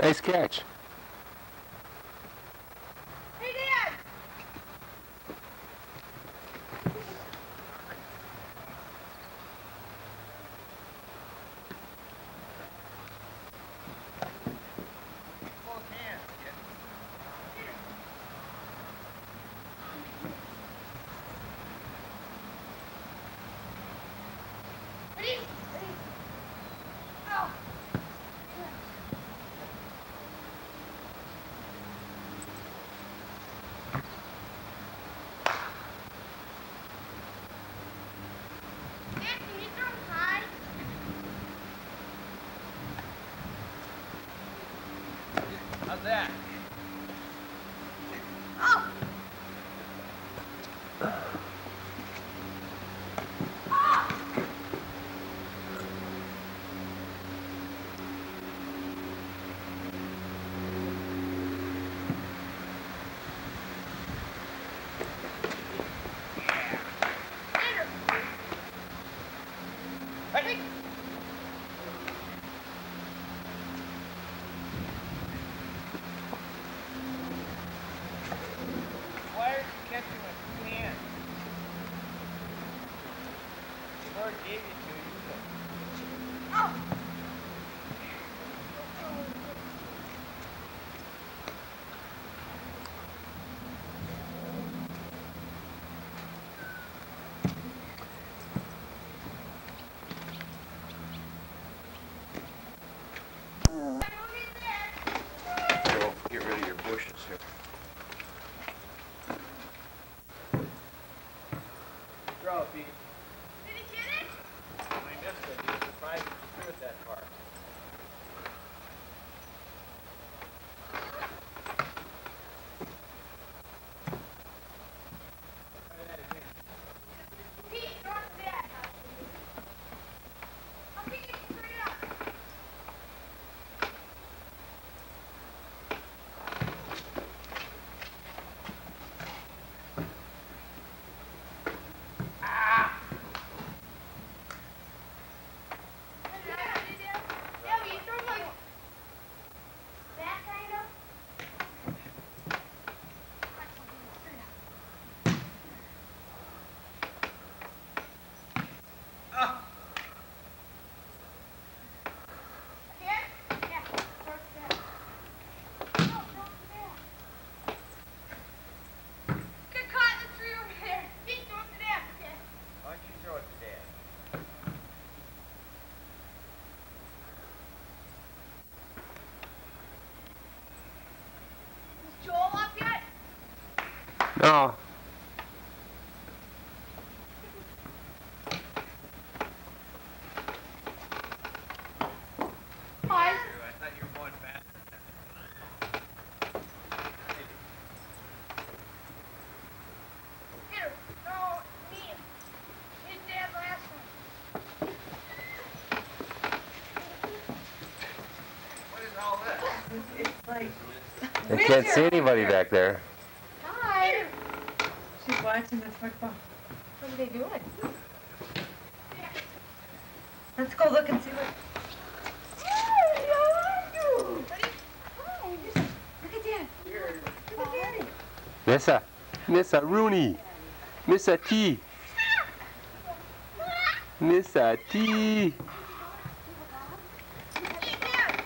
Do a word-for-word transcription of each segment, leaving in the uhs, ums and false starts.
Nice catch. Hey, Dad! Ready? Ready? Oh! Dad, can you throw him high? How's that? Oh! Hey! Why are you catching with two hands? The Lord gave you two, use them. Oh! Here, get rid of your bushes here. Throw it, Pete. Did he get it? I missed it. He was surprised if you threw it that far. Try that again. Pete, throw it to Dad. I'll pick it straight up. Yeah, but you throw it like that kind of. Ah! Again? Yeah, throw it to Dad. No, throw it to Dad. Get caught in the tree over there. Pete, throw it to Dad. Okay. Why don't you throw it to Dad? Is Joel up yet? No. Hi. I thought you were going faster. Here, no, me. His dad last one. What is all this? It's like, I can't see anybody back there. Hi. she's watching the football. What are they doing? Let's go look and see what. Hey, how are you? Ready? Hi. Look at Dad. Look at Daddy. Nessa. Nessa Rooney. Nessa T. Nessa T. Hey, Dad.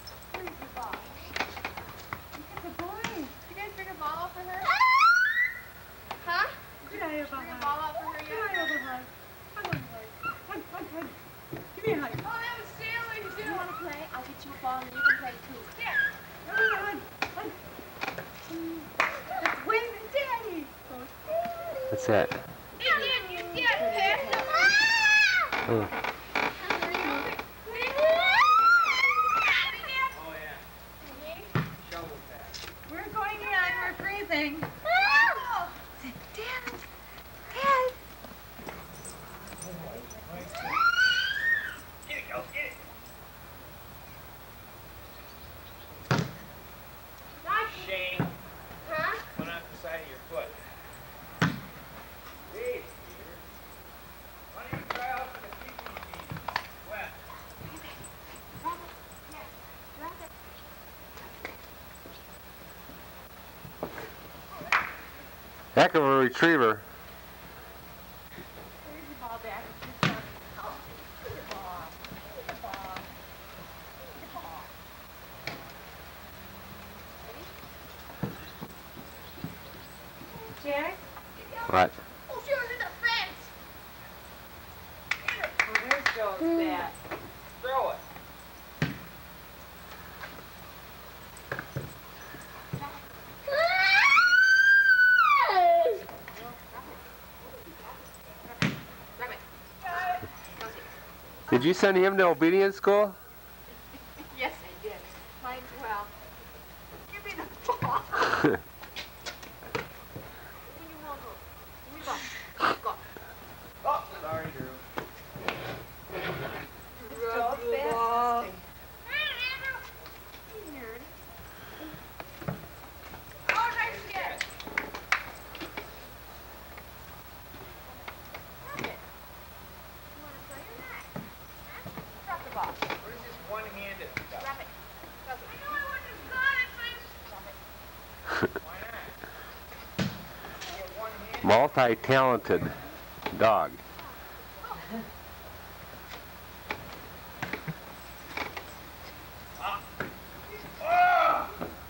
The boy. Did you guys bring a ball out for her? Huh? Good eye of a Bring a hug. ball out for her Good eye yet? of a hug. Hug on hug. Hug, hug, hug. Give me a hug. Oh, that was sailing too. You want to play? I'll get you a ball and you can play too. Yeah. Hug, hug, hug. Let's wave at Daddy. What's that? Hey, Dad, you Dad, pass Oh. Oh, yeah. Shovel pass. We're going in. We're freezing. Oh. Dad. Dad. Get it, go, get it. Nice. Shane, Huh? put on the side of your foot. Hey, Peter. Why don't you try out for the P P P? Heck of a retriever. There's the ball back. Good job. Oh, give me the ball. Give me the ball. Give me the ball. Ready? Jack? What? Oh, she was in the fence. Oh, there's Joe's bat. Throw it. Did you send him to obedience school? Yes, I did. Mine's well. Give me the ball. When you want to. Give me the ball. Go. Oh, sorry, Drew. Joe's bat. Oh, nice catch. You want to play or not? Huh? Drop the ball. What is this one-handed stuff? Drop it. Drop it. I know I wouldn't have got it, but it's... Drop it. Why not? You get one-handed. Multi-talented dog. Ah. Ah.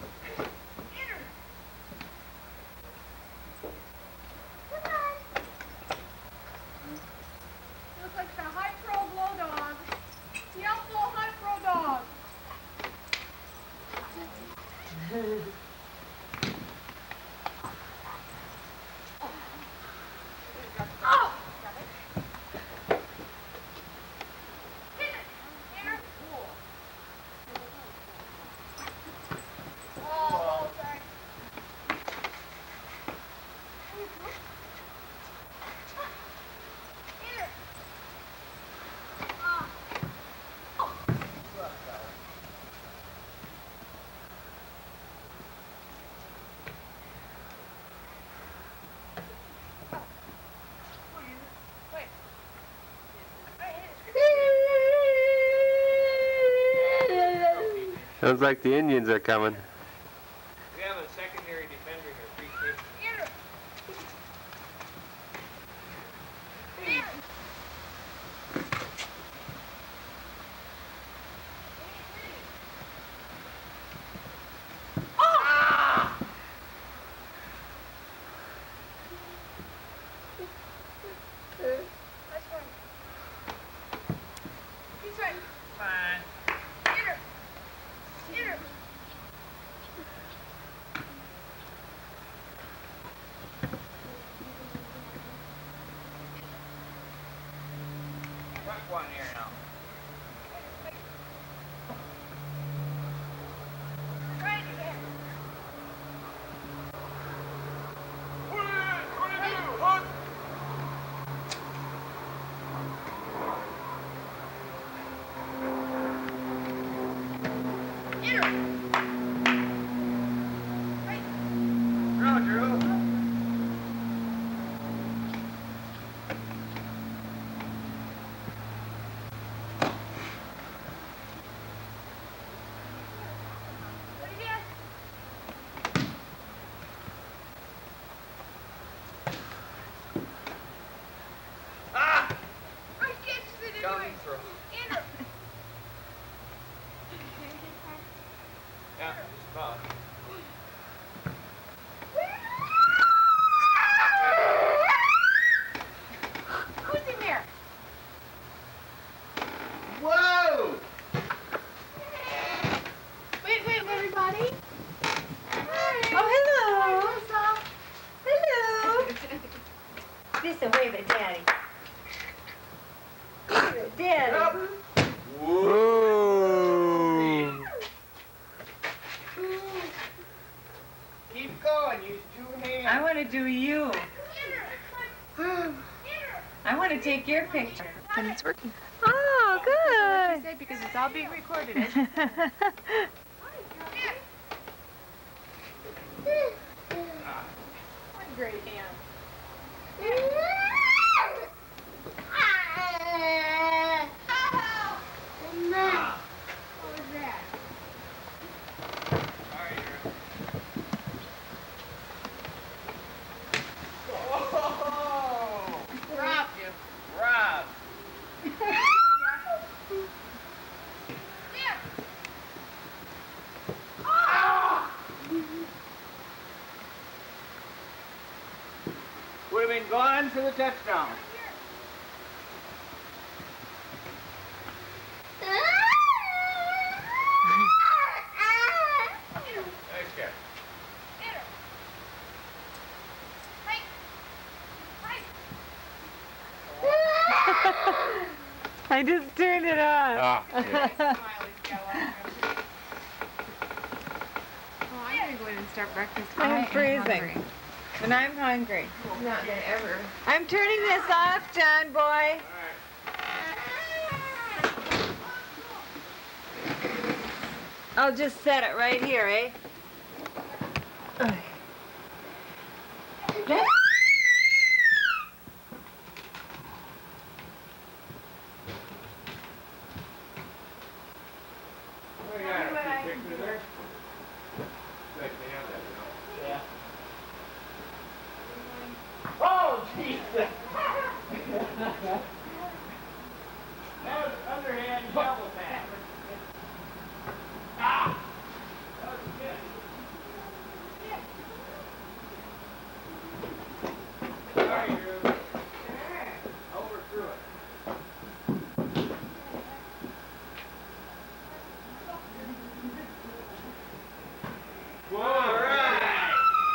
Looks like the high pro blow dog. The outlaw high pro dog. Oh! Drop it. Hit it. Hit her. Oh, sorry. Hit her. Ah. Wait. Sounds like the Indians are coming. We have a secondary defender here. Free safety. Hit her. Hit her. Ah! Nice one. He's right. Fine. Hit her. Hit her. Tuck one here now. Try it again. Hit her. Right. Throw, Drew. Do it again. Ah! Right catch it Dummy anyway. throw. Hit her. Yeah, just about. Who's in there? Whoa! Wait, wait, everybody. Oh, hello. Hello. Listen, wave at Daddy. Wave at Daddy. Up. Whoa! Keep going. Use two hands. I want to do you. I want to take your picture. And it's working. Oh, What you said because it's all being recorded. Eh? One great hand. What was that? Sorry, Drew. have been gone for the touchdown. Nice catch. I just turned it off. Ah, yeah. Well, I'm gonna go in and start breakfast. I'm I am freezing. hungry. And I'm hungry. Not gonna ever. I'm turning this off, John boy. I'll just set it right here, eh? Oh, Jesus! That was underhand double tap. Ah! That was good. Sorry, Drew. Overthrew it. All right.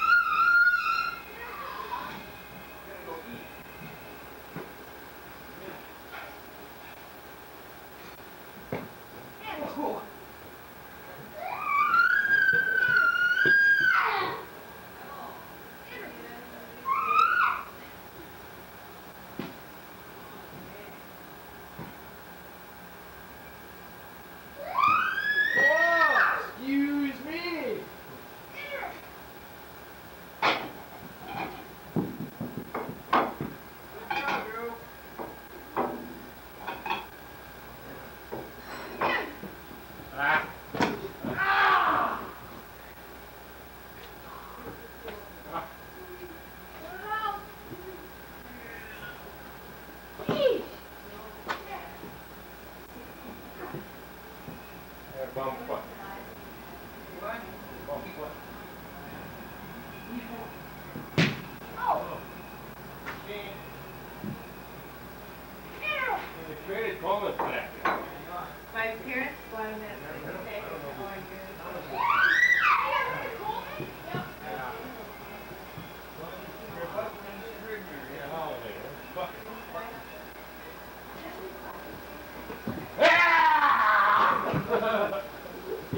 Oh, excuse me. Good job, Drew. Ah. Ah. Yeah, bum foot. What? Bum foot. Oh. They traded Coleman for that. My parents wanted it. Your husband's Scribner, yeah, holiday. Fuck. Ah!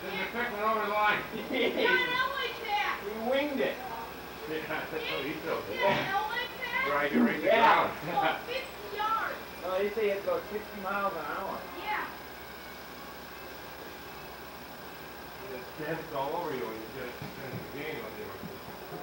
You're picking over the line. Not like that. He winged it. Yeah, that's what he told me. Yeah, not like that. Right, you're right the Yeah. ground. Well, fifty yards. No, they say it's about sixty miles an hour. Yeah. It's danced all over you when you get it in the game on the other.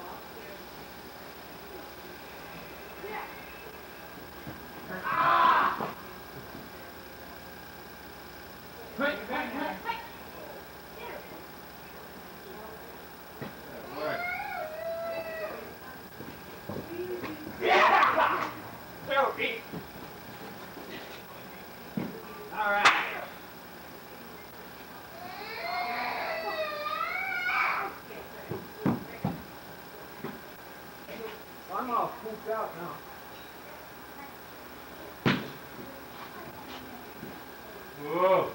All right. I'm all pooped out now. Whoa.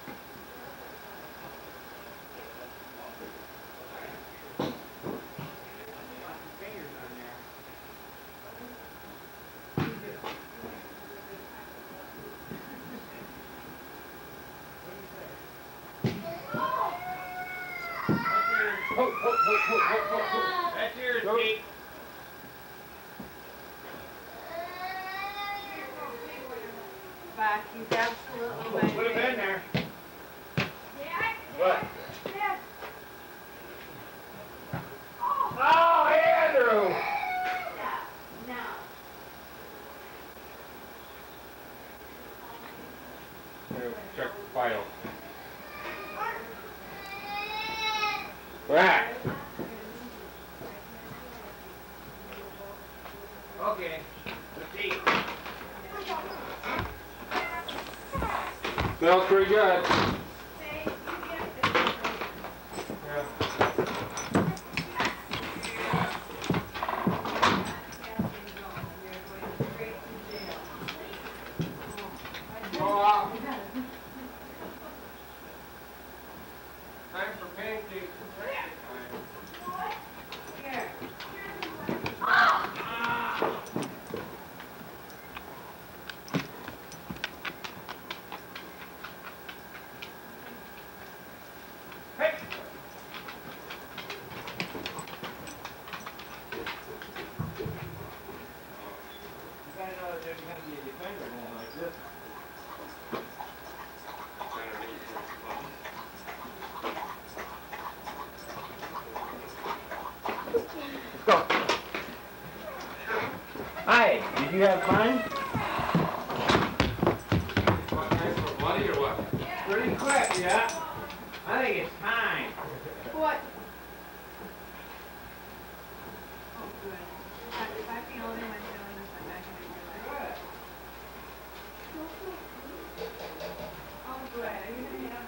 Ho, ho, ho, ho, ho, ho, ho. That's yours, Pete. Back, he's absolutely my Put him in there. Dad. What? Dad. Oh, Andrew! No. Here, check the file. Right. Okay. Let's see. Smells pretty good. Yeah. Go out. Time for pancakes. Here. You gotta know that there's gonna be a defender going like this. Let's go. Hi, did you have fun? What, nice for money or what? Pretty quick, yeah? I think it's time. What? Oh, good. If I feel only one feeling this like I can do it. Oh, good. Are you gonna have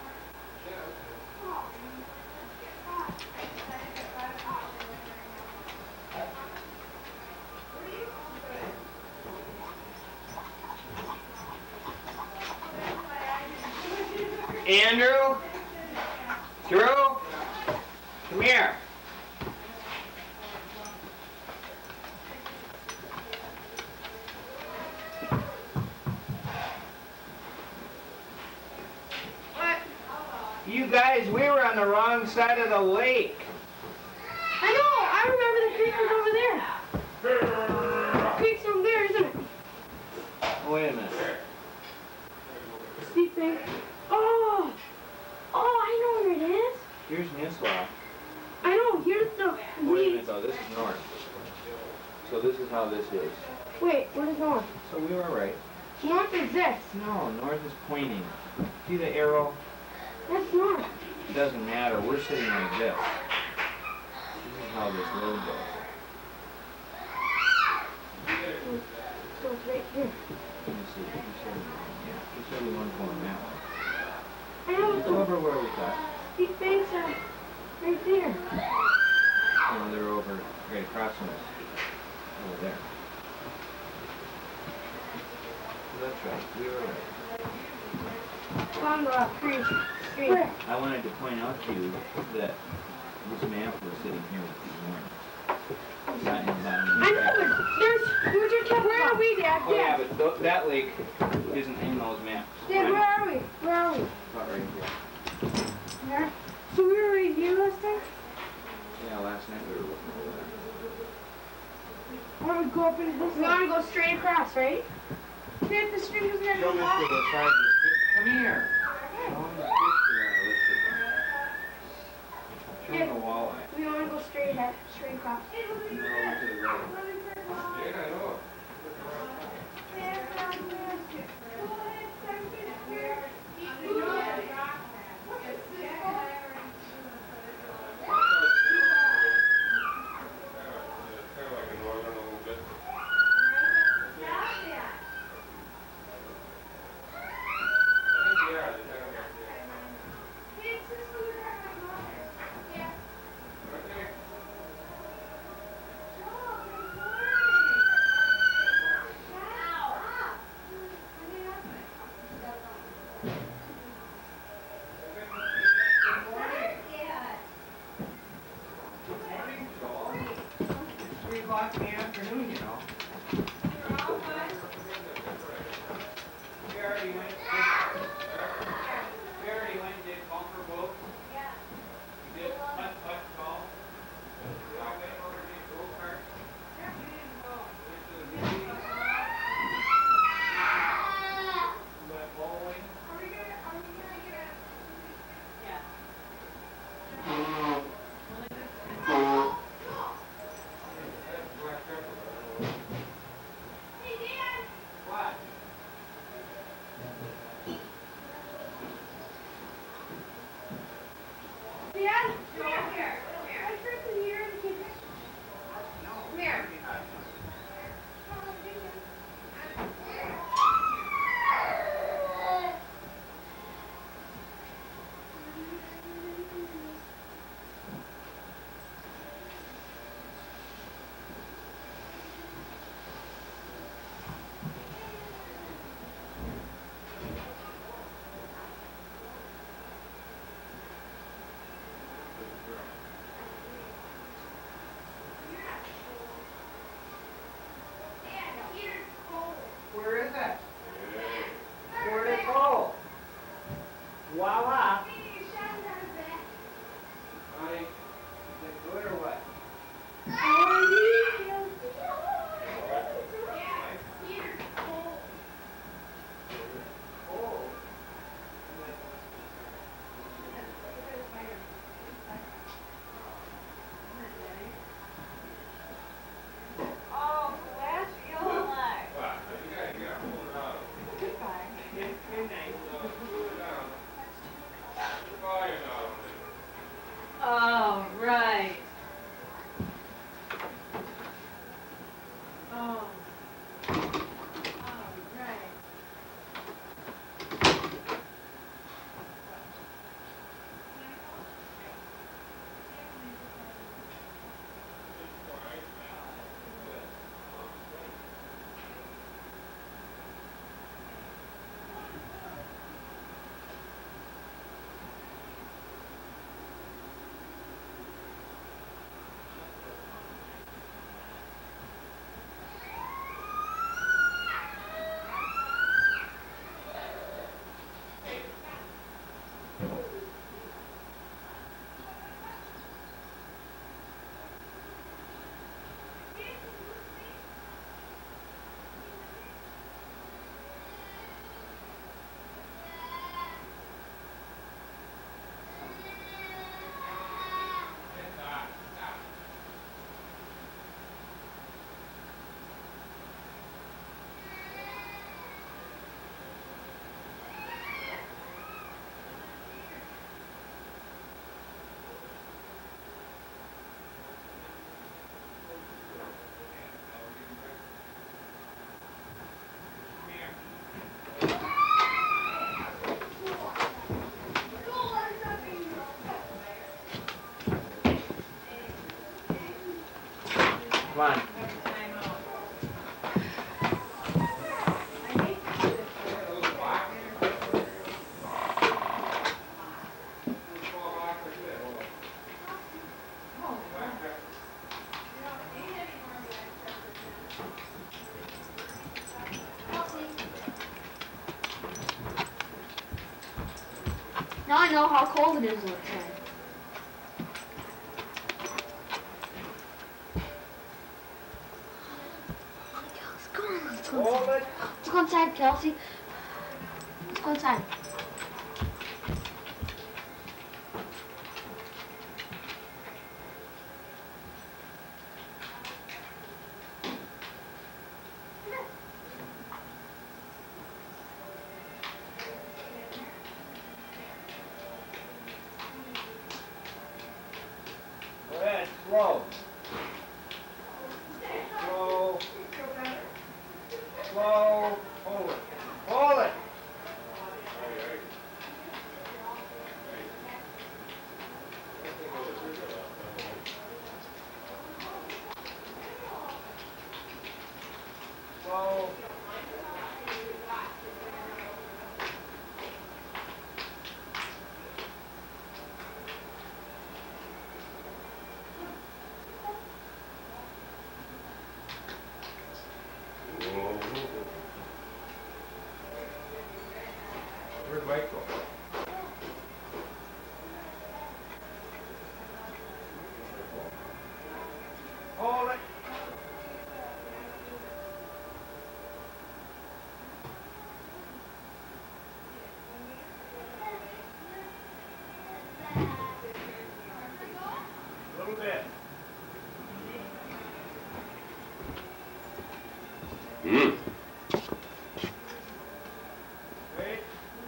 Andrew? Drew? Come here. What? You guys, we were on the wrong side of the lake. I know. I remember the creek was over there. The creek's over there, isn't it? Wait a minute. Steep bank. Oh. Oh, I know where it is. Here's Nislaw. I know. Here's the Wait a weeds. minute though, this is north. So this is how this is. Wait, what is north? So we were right. North is this. No, north is pointing. See the arrow? That's north. It doesn't matter. We're sitting like this. This is how this road goes. So it's right here. Let me see. You said, yeah, you said we weren't going that way. I know. Let's go over where we thought. Steep banks are right there. Oh, they're over right across from us. Over there. So that's right. We were right. On the creek. Street. I wanted to point out to you that this map was sitting here with these warnings. Not in the bottom of the I know, track. but there's, where's your tip? Where are we, Dad? Oh yeah, but th that lake isn't in those maps. Dad, where are we? Where are we? About right here. There. So go up into this. We want to go straight across, right? If the stream is gonna Show go Mister off. Lessards. Come here. Show him the fish that I listed. Show him the walleye. We want to go straight ahead, straight across. No, to the right. Yeah, I know. Three o'clock in the afternoon, you know. We already went, we already went and did bumper boats. We did putt putt golf. We all went over and did go-karts. Went to the movies. We went bowling. What? Dad, come here. I tripped in here in the kitchen. Come here. Where is it? Where'd it go? Voila. Honey, is it good or what? Oh. Oh, bless your life. Wow, you gotta, you gotta hold it out. Goodbye. Good, good night. So, hold it down. Oh, you know. Oh, right. Oh. Oh, right. Come on. Now I know how cold it is outside. go inside, Kelsey. Let's go inside. Go ahead, slow. Slow. Slow. Hold it. Hold it. Slow. Where'd Mike go? Hold it. A little bit. Hmm. Wait.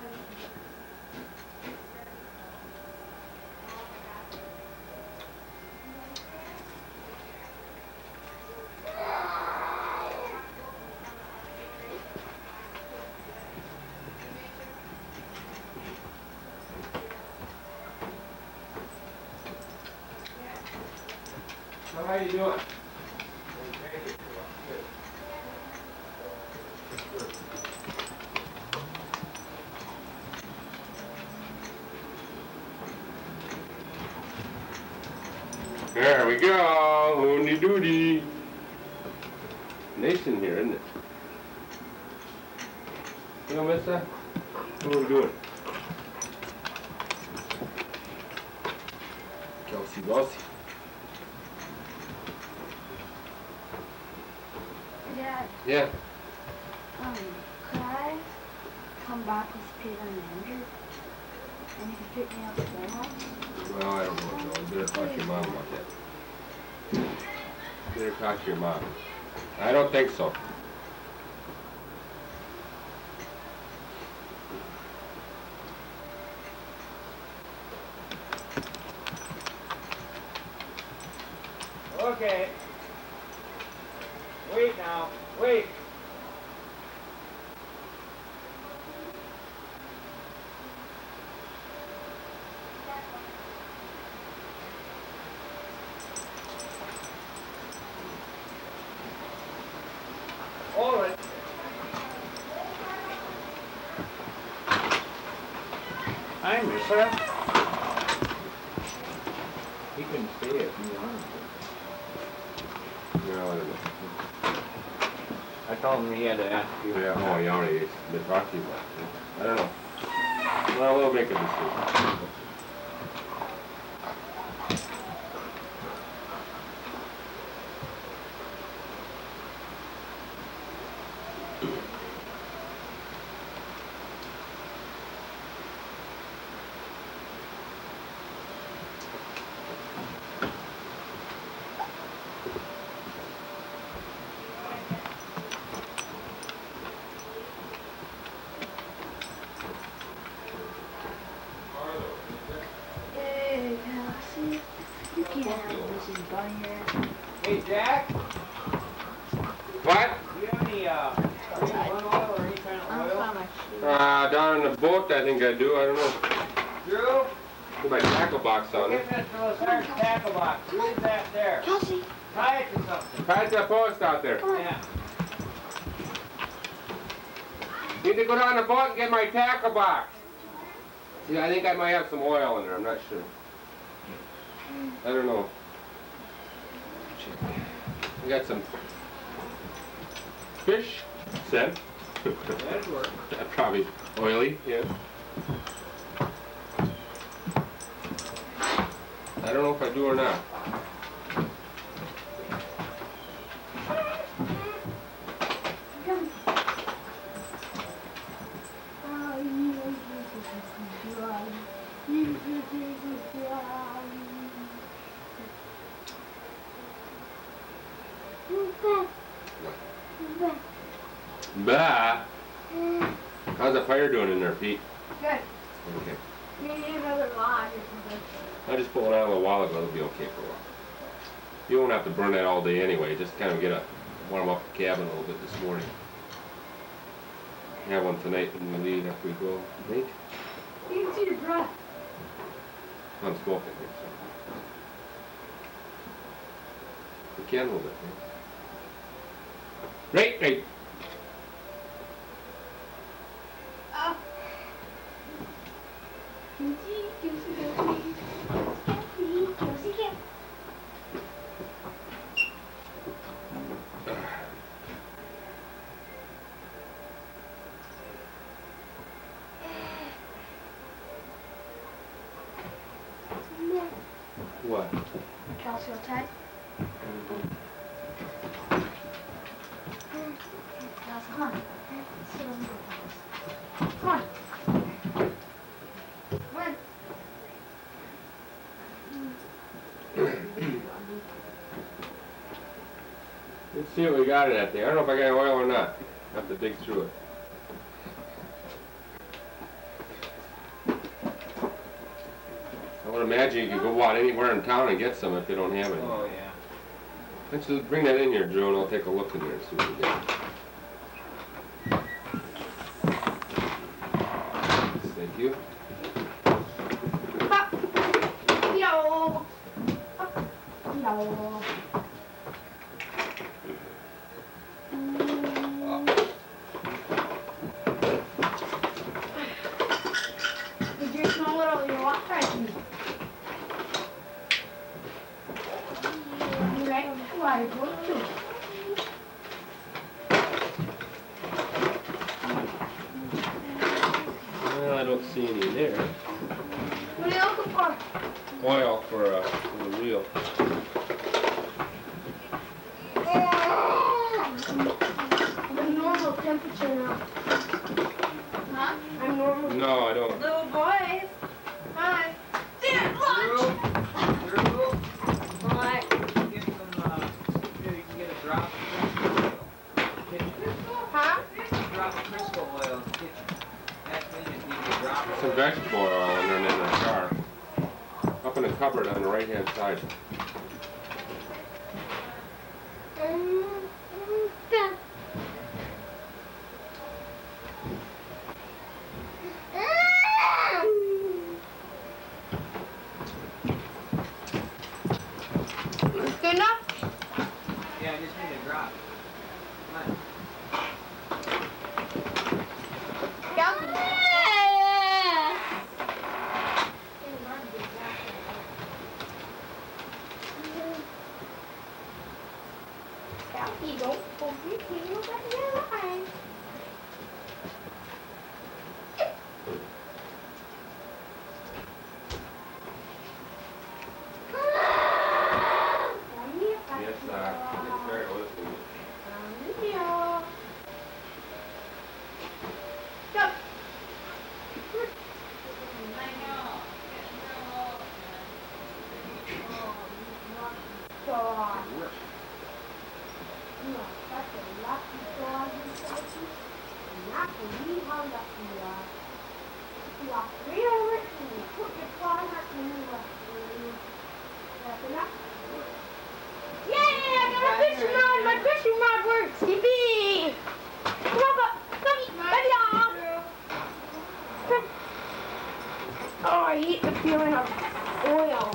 So how you doing? There we go, hoony doody. Nice in here, isn't it? You know, mister? What are we doing? Kelsey Bossy. Dad, Yeah. um, could I come back with Peter and Andrew? And you can pick me up at their house? Well, I don't know, Joe. You better talk to your mom about that. You better talk to your mom. I don't think so. Okay. Wait now. Wait. Hold it. Hi, mister. He couldn't stay if he wanted to. No, I don't know. I told him he had to ask you. Yeah, oh, you already been talking about it. I don't know. Well, we'll make a decision. Hey, Kelsey. You can't have Missus Brainerd. Hey, Jack. What? Do you have any uh, green oil or any kind of I'm oil? on my shoe. Uh, down in the boat, I think I do. I don't know. Drew, Put my tackle box on give it. Mister Lessards tackle box. Leave that there. Kelsey, Tie it to something. Tie it to the post out there. come on. Yeah. Need to go down the boat and get my tackle box. See, I think I might have some oil in there. I'm not sure. I don't know. We got some fish scent. That'd work. Probably oily, yeah. I don't know if I do or not. Bah. How's the fire doing in there, Pete? Good. Okay. We need another lodge or something. I just pulled it out a little while ago. It'll be okay for a while. You won't have to burn that all day anyway. Just kind of get a warm up the cabin a little bit this morning. Have one tonight when we leave after we go. I think. You can see your breath. I'm smoking here, so. We can a little bit. Right, right. Oh. Juicy, juicy, juicy. Juicy, juicy, juicy. What? Calcium tag. Guys, come on. Sit on the house. Come on. Come on. Let's see what we got in that thing. I don't know if I got oil or not. I have to dig through it. I would imagine you could go out anywhere in town and get some if you don't have any. Oh, yeah. Let's just bring that in here, Drew, and I'll take a look in there and see what we got. Thank you. Yo. Yo. Did you smell it all your water? You right? Why? What to? Well, I don't see any there. What are you looking for? Oil for, uh, for the wheel. The normal temperature now. Huh? I'm normal. No, I don't. Little boys. Hi. There, lunch! Drew, What? get some, uh, here you can get a drop of Crisco oil. Kitchen. Huh? Drop of Crisco oil in the kitchen. That's when you need a drop of Some oil. vegetable oil in there in the jar. Up in the cupboard on the right hand side. Good enough? Yeah, I just need a drop. Come on. Calfie, don't pull your tail back in your line. Yes, uh, it's very listening. Go. Dog. No, that's a lucky dog, you said. Not believe how lucky you are. You walk right over it and you put your claw in it and you walk through. That's enough. Yay! I got a fishing rod! My fishing rod works! Yippee! Come on, but come, ready off! Come. Oh, I hate the feeling of oil.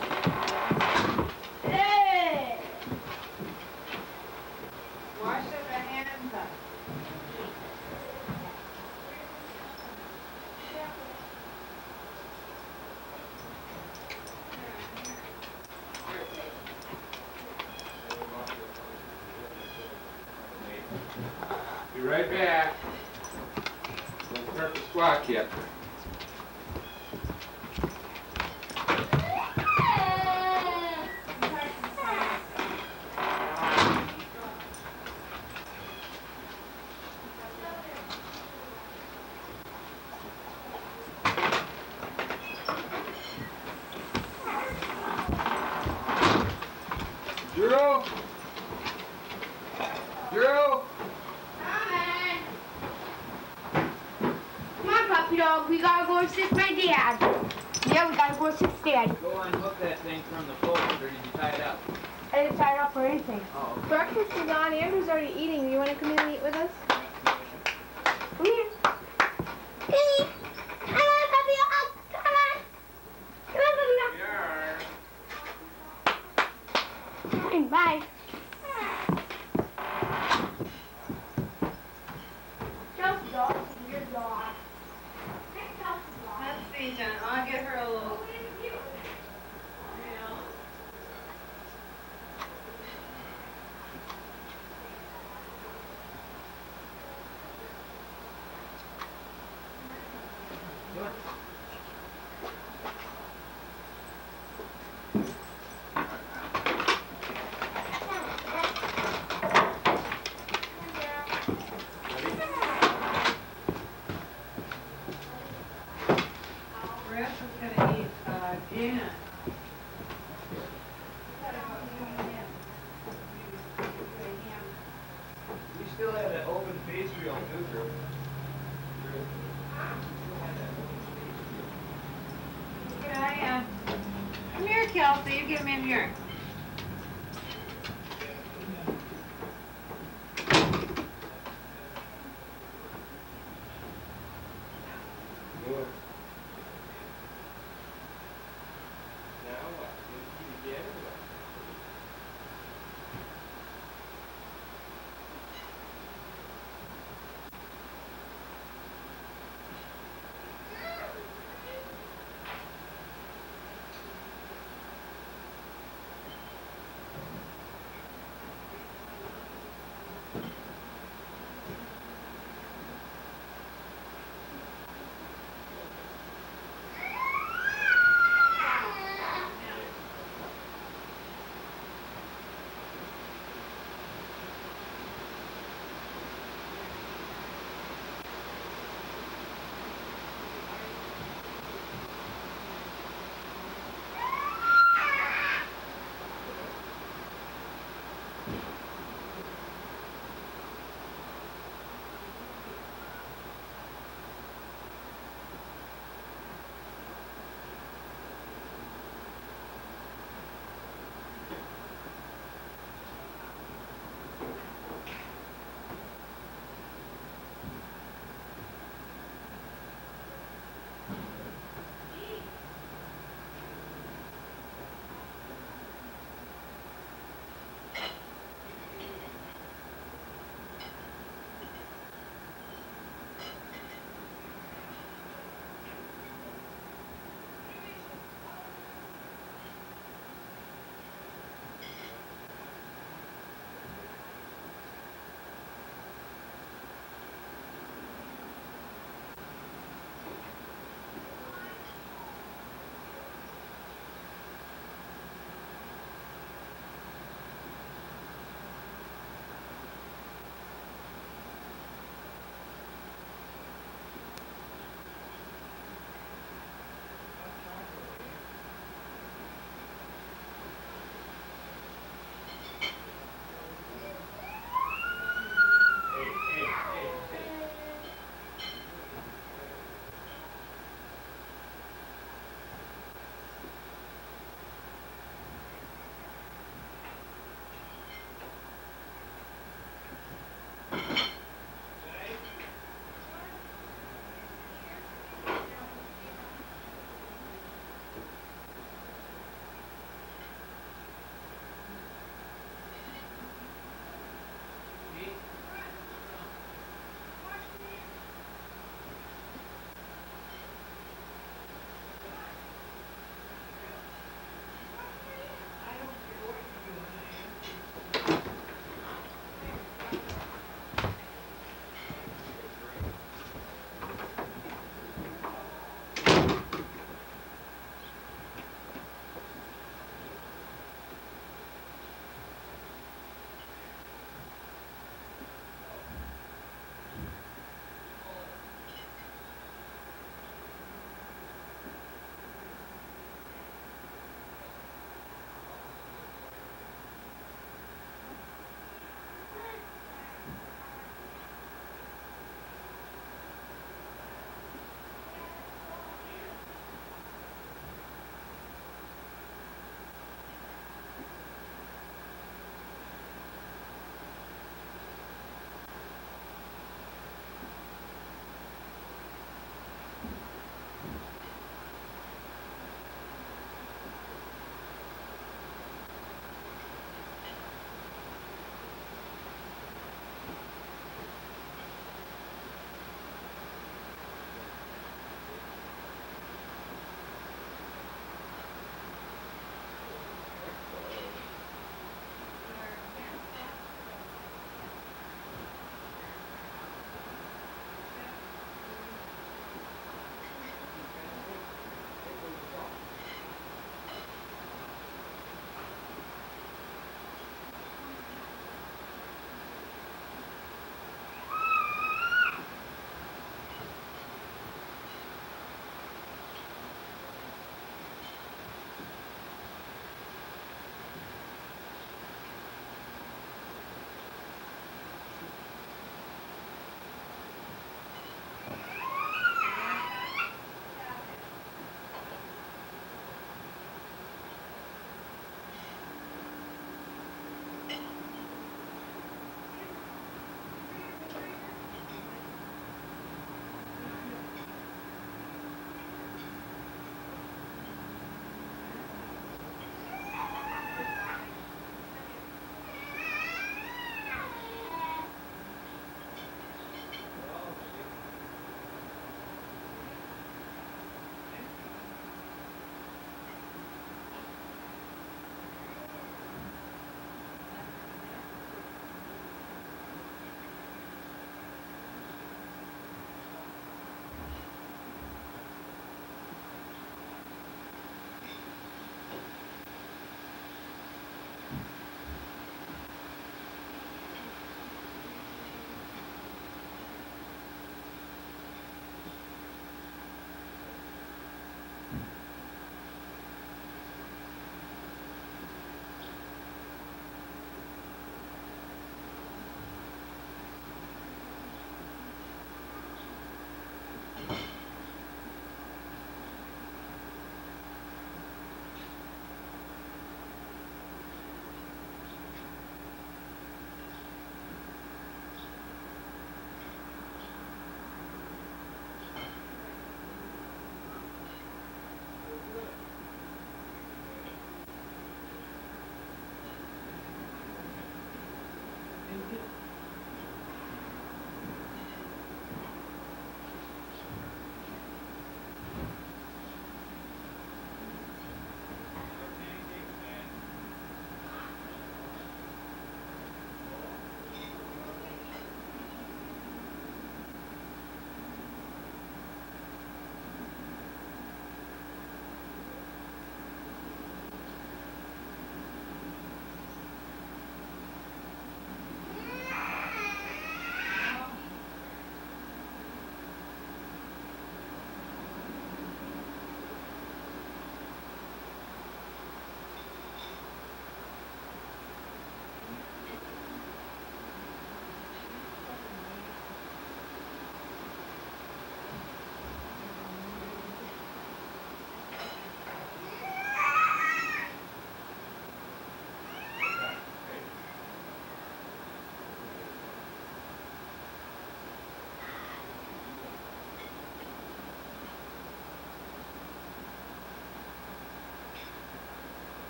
Hey! Wash up the hands up. Be right back. Don't start the squawk yet. Drew? Drew? Coming. Come on, puppy dog. We gotta go assist my dad. Yeah, we gotta go assist dad. Go unhook that thing from the post, or did you tie it up? I didn't tie it up or anything. Oh, okay. Breakfast is on. Andrew's already eating. You want to come in and eat with us? Come here. Hey. Come on, puppy dog. Come on. Come on, puppy dog. Fine, bye. Just dog, your dog. Let's see, Jen. I'll get her a little. You know. We're also gonna eat uh, Gina. We still have that open pastry on too, Drew. Drew. Good eye. Come here, Kelsey. You get him in here. Good. Now what? You eat again or what?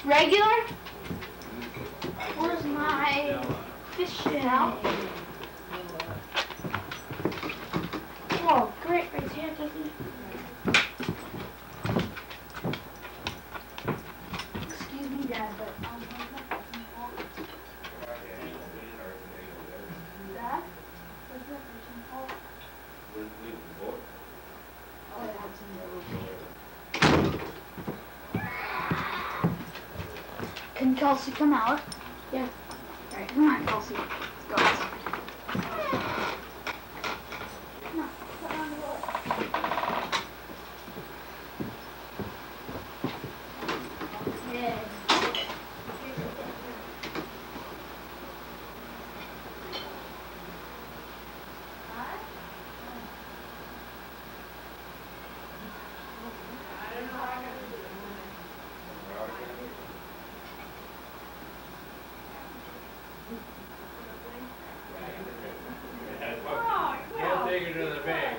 Regular? Where's my fishing out? Oh, great, right here, doesn't it? Excuse me, Dad, but um, where's my fishing pole? Dad? Where's my fishing pole? Oh, yeah, it's in there. Can Kelsey come out? Yeah. Alright, come on, Kelsey. Let's go outside. Come on, put on the roller. Yeah. Take her to the bank.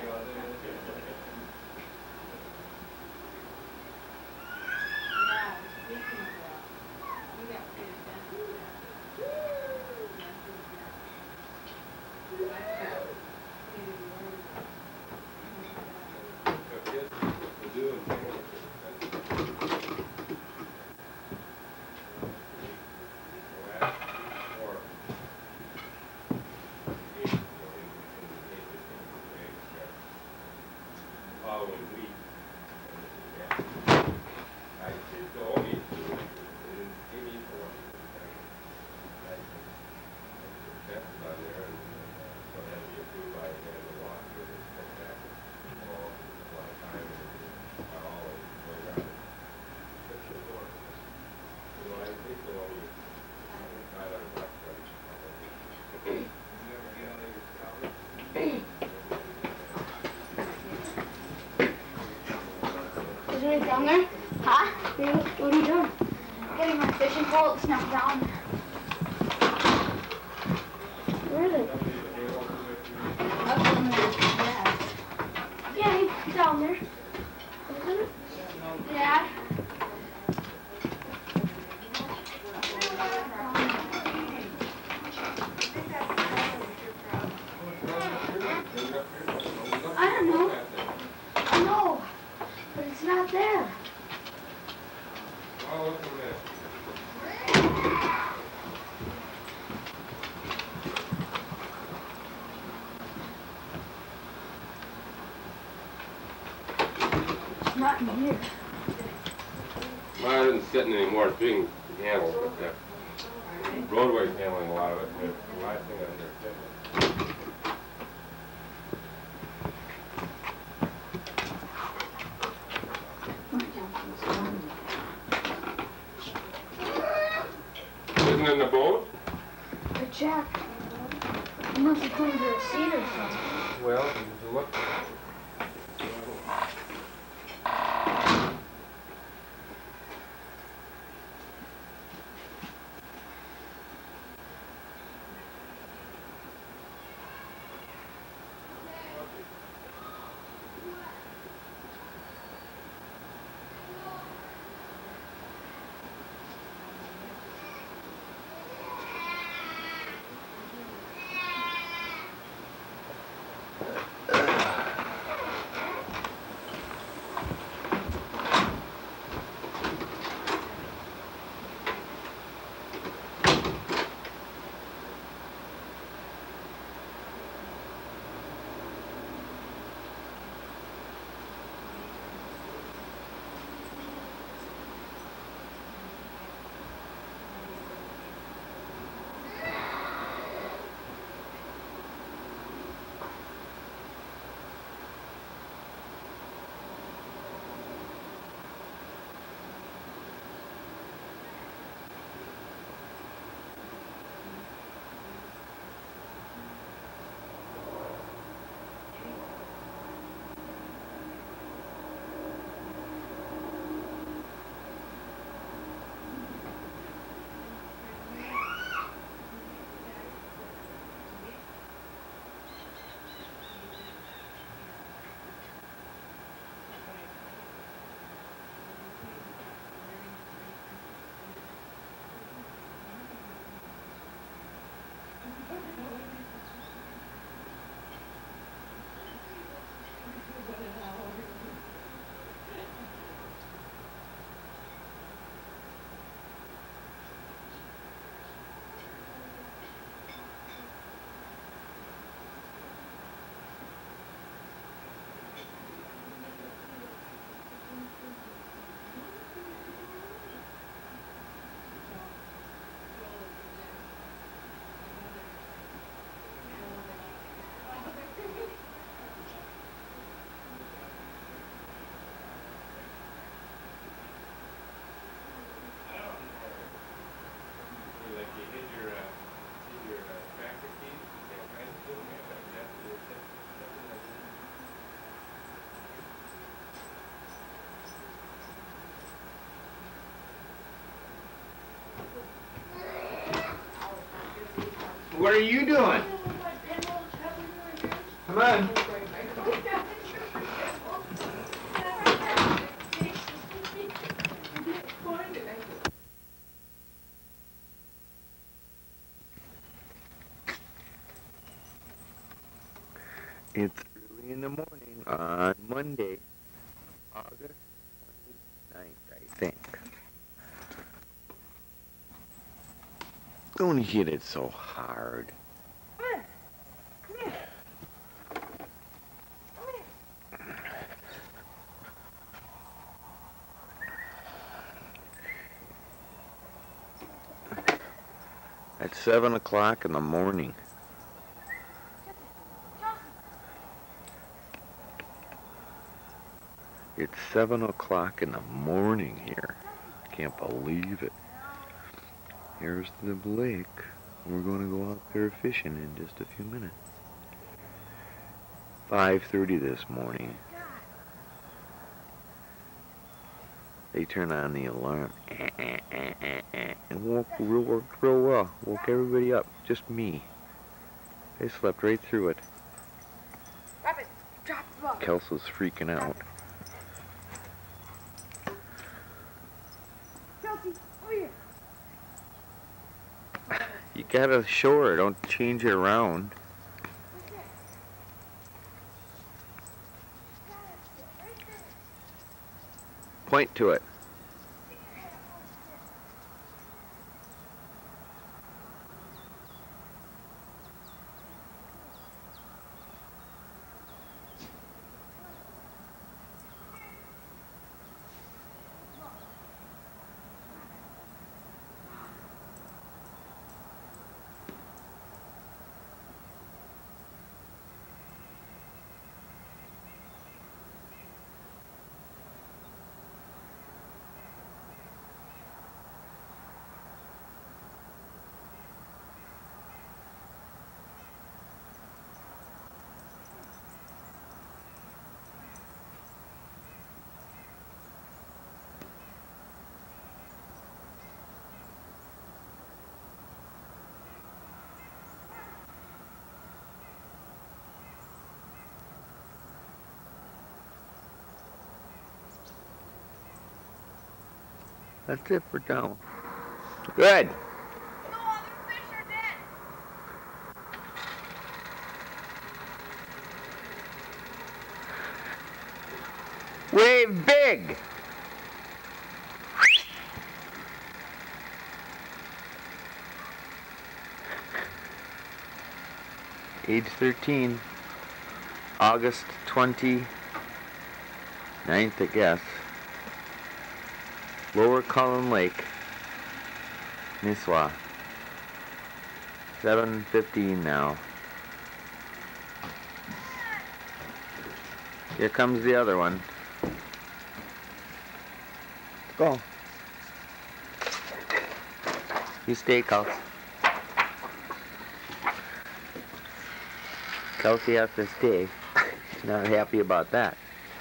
Is it down there? Huh? What are you doing? Getting my fishing pole. It's not down there. Where is it? Up in there. Yeah. Yeah, he's down there. Isn't it? Yeah. I don't know. I know. But it's not there. Oh, look at this. It's not in here. Mine isn't sitting anymore. It's being handled. But the roadway's handling a lot of it. The last thing on there sitting. Isn't it in the boat? The jack. It must have come under a seat or something. Well, you look. What are you doing? Come on. It's early in the morning on Monday, August twenty-ninth, I think. Don't hit it so hard. At seven o'clock in the morning. It's seven o'clock in the morning here. I can't believe it. Here's the lake. We're going to go out there fishing in just a few minutes. five thirty this morning. They turn on the alarm and woke real, worked real well. Woke everybody up, just me. They slept right through it. Rabbit, drop the ball. Kels was freaking out. Kelsey, over here. You gotta show her, don't change it around. Point to it. That's it for now. Good. No other fish are dead. Wave big. Age thirteen. August twenty-ninth, I guess. Lower Cullen Lake, Nisswa. seven fifteen now. Here comes the other one. Go. You stay, Kels. Kelsey has to stay. She's not happy about that.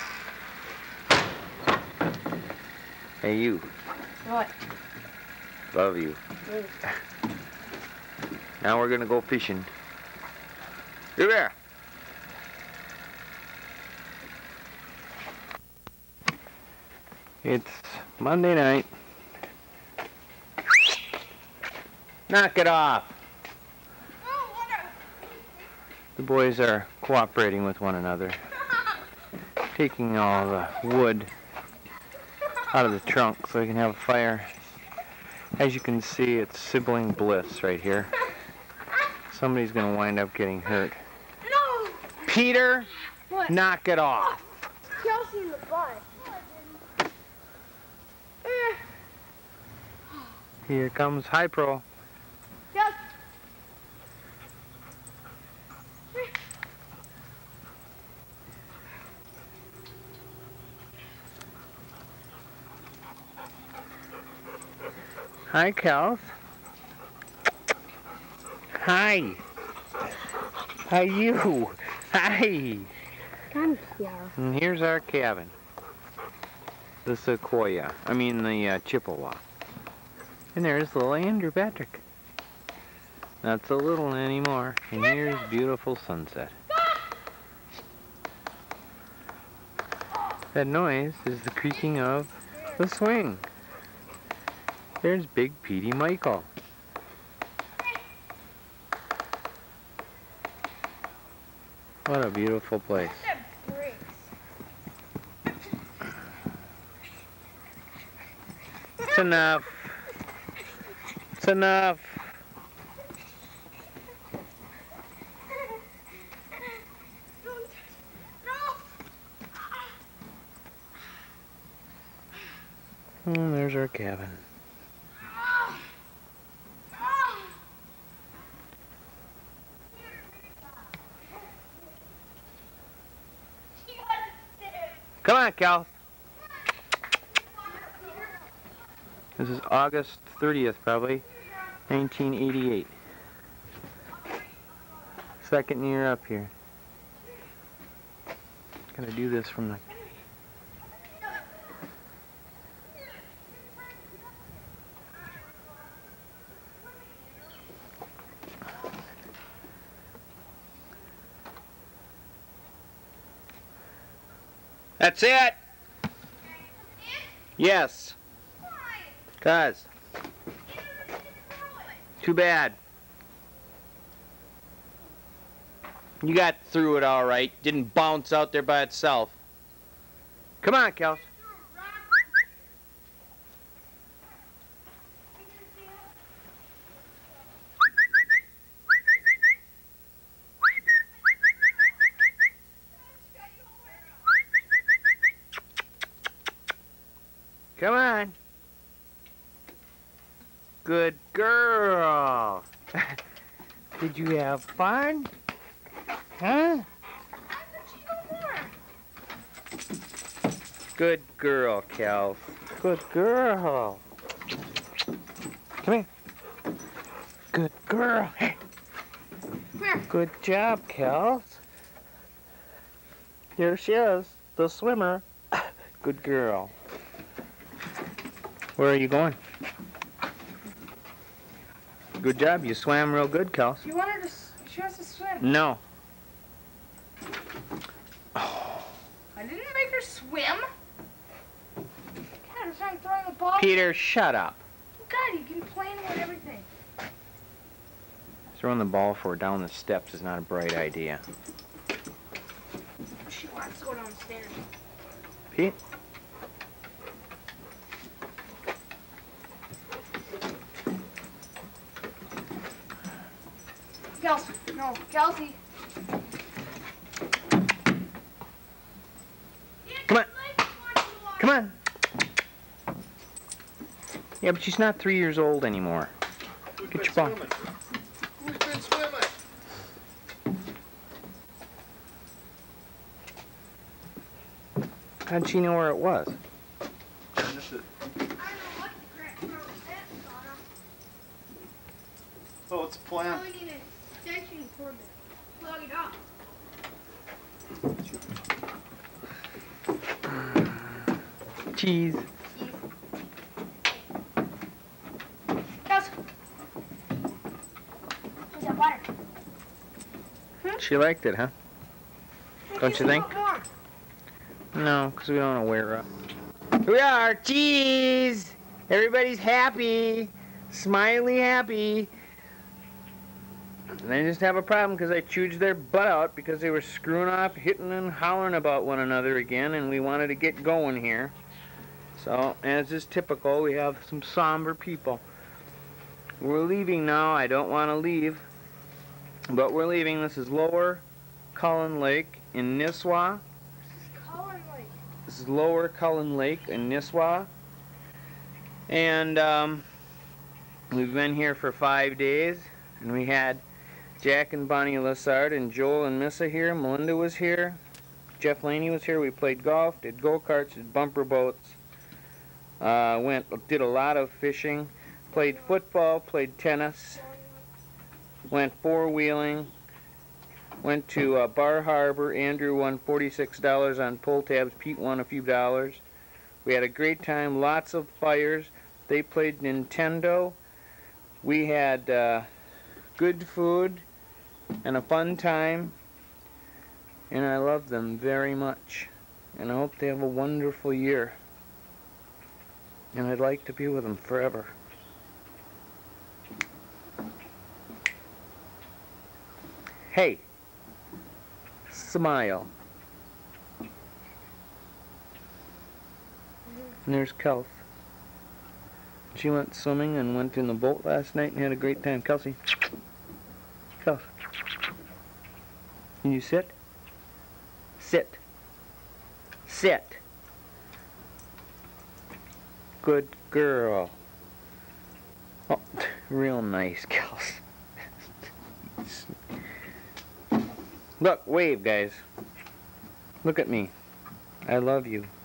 Hey, you. What? Love you. Mm. Now we're gonna go fishing. Come here. It's Monday night. Knock it off. Oh, what a... The boys are cooperating with one another, taking all the wood out of the trunk so we can have a fire. As you can see, it's sibling bliss right here. Somebody's gonna wind up getting hurt. No! Peter, What? knock it off. Kelsey in the butt. Eh. Here comes High Pro. Kelsey. Hi, Kels. Hi. How you? Hi. Come here. And here's our cabin. The Sequoia. I mean the uh, Chippewa. And there's little Andrew Patrick. Not so little anymore. And here's beautiful sunset. That noise is the creaking of the swing. There's Big Petey Michael. What a beautiful place. It's enough. It's enough. And there's our cabin. Come on, Cal. This is August thirtieth, probably, nineteen eighty-eight. Second year up here. Gotta do this from the... That's it! Yes. Cuz. Too bad. You got through it all right. Didn't bounce out there by itself. Come on, Kels. Come on. Good girl. Did you have fun? Huh? Good girl, Cal. Good girl. Come here. Good girl. Hey. Good job, Cal. Here she is, the swimmer. Good girl. Where are you going? Good job. You swam real good, Cal. She wanted to. She wants to swim. No. I didn't make her swim. God, I'm trying to throw the ball. Peter, shut up. God, you can play with everything. Throwing the ball for her down the steps is not a bright idea. She wants to go downstairs. Pete? Kelsey, no, Kelsey. Come on. Come on. Yeah, but she's not three years old anymore. Who's Get been your ball. swimming? Who's been swimming? How'd she know where it was? This is- Oh, it's a plant. We need an extension cord to plug it up. Cheese. Kelsey. Where's that butter? She liked it, huh? Don't you think? More. No, because we don't want to wear her up. Here we are. Cheese! Everybody's happy. Smiley happy. And they just have a problem because I chewed their butt out because they were screwing off, hitting and hollering about one another again, and we wanted to get going here. So, as is typical, we have some somber people. We're leaving now. I don't want to leave, but we're leaving. This is Lower Cullen Lake in Nisswa. Colin Lake. This is Lower Cullen Lake in Nisswa. And um, we've been here for five days, and we had Jack and Bonnie Lessard and Joel and Missa here. Melinda was here. Jeff Laney was here. We played golf, did go-karts, did bumper boats. Uh, went, did a lot of fishing. Played football, played tennis. Went four-wheeling. Went to uh, Bar Harbor. Andrew won forty-six dollars on pull tabs. Pete won a few dollars. We had a great time. Lots of fires. They played Nintendo. We had uh, good food and a fun time, and I love them very much, and I hope they have a wonderful year, and I'd like to be with them forever. Hey, smile. And there's Kelsey. She went swimming and went in the boat last night and had a great time. Kelsey. Kelsey. Can you sit? Sit. Sit. Good girl. Oh, real nice, Kelsey. Look, wave, guys. Look at me. I love you.